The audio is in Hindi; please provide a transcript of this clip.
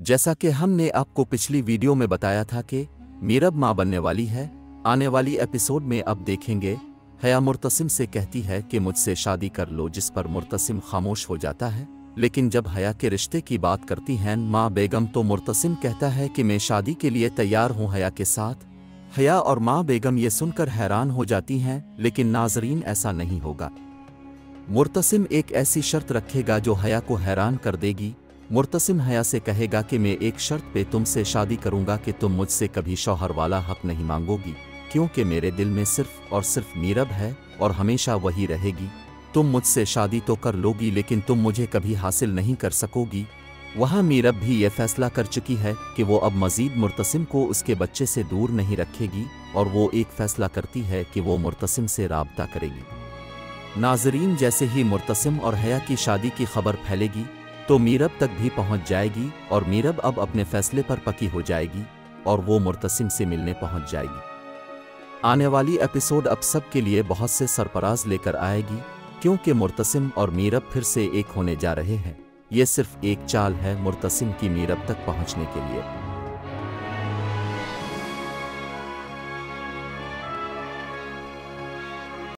जैसा कि हमने आपको पिछली वीडियो में बताया था कि मीरब मां बनने वाली है। आने वाली एपिसोड में अब देखेंगे हया मुर्तसिम से कहती है कि मुझसे शादी कर लो, जिस पर मुर्तसिम खामोश हो जाता है। लेकिन जब हया के रिश्ते की बात करती हैं मां बेगम तो मुर्तसिम कहता है कि मैं शादी के लिए तैयार हूं हया के साथ। हया और मां बेगम ये सुनकर हैरान हो जाती हैं, लेकिन नाजरीन ऐसा नहीं होगा। मुर्तसिम एक ऐसी शर्त रखेगा जो हया को हैरान कर देगी। मुर्तसिम हया से कहेगा कि मैं एक शर्त पे तुमसे शादी करूंगा कि तुम मुझसे कभी शौहर वाला हक नहीं मांगोगी, क्योंकि मेरे दिल में सिर्फ और सिर्फ मीरब है और हमेशा वही रहेगी। तुम मुझसे शादी तो कर लोगी, लेकिन तुम मुझे कभी हासिल नहीं कर सकोगी। वहाँ मीरब भी ये फैसला कर चुकी है कि वो अब मज़ीद मुर्तसिम को उसके बच्चे से दूर नहीं रखेगी, और वो एक फ़ैसला करती है कि वो मुर्तसिम से राब्ता करेगी। नाजरीन, जैसे ही मुर्तसिम और हया की शादी की खबर फैलेगी तो मीरब तक भी पहुंच जाएगी, और मीरब अब अपने फैसले पर पक्की हो जाएगी और वो मुर्तसिम से मिलने पहुंच जाएगी। आने वाली एपिसोड अब सब के लिए बहुत से सरपराज लेकर आएगी, क्योंकि मुर्तसिम और मीरब फिर से एक होने जा रहे हैं। ये सिर्फ एक चाल है मुर्तसिम की मीरब तक पहुंचने के लिए।